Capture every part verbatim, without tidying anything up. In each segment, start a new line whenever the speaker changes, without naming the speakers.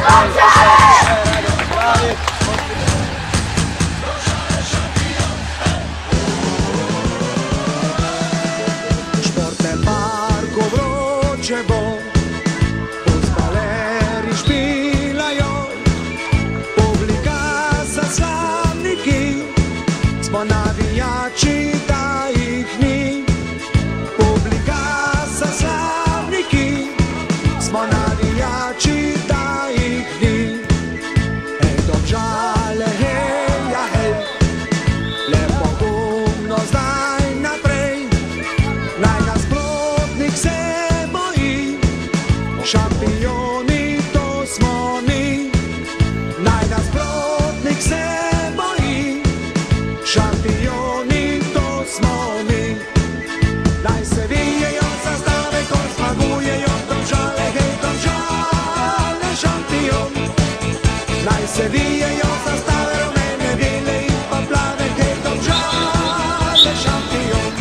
Športne parko Vročevo, fudbaleri špilajo, publika za slavniki, smo navijači, da jih ni. Publika za slavniki, smo navijači, da jih ni. Hej, Domžale, hej, ja, hej, lepo gumno zdaj naprej, naj nasprotnik se boji, šampioni to smo mi. Naj nasprotnik se boji, šampioni to smo mi. Naj se vijejo zastave, ko zmagujejo Domžale, hej, Domžale, šampion. Naj se vijejo zastave, rumene, bele in pa plave, hej, Domžale, šampion.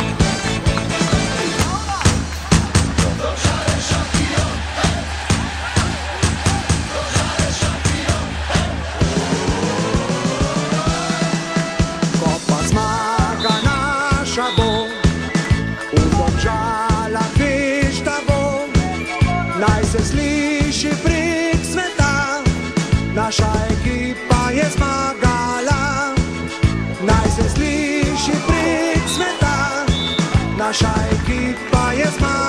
Domžale, šampion. Ko pa zmaga naša bo, v Domžalah veš, da bo, naj se sliši prek sveta, naša ekipa je zmagala. Naj se sliši prek sveta, naša ekipa je zmagala.